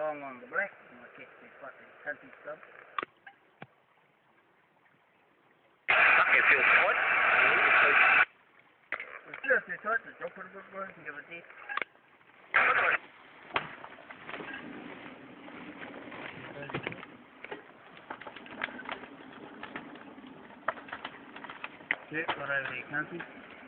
long on the black. I'm going to catch this fucking country stuff. Okay, feel what? Seriously, touch it. Don't put a good word and give it deep. Okay, whatever you can see.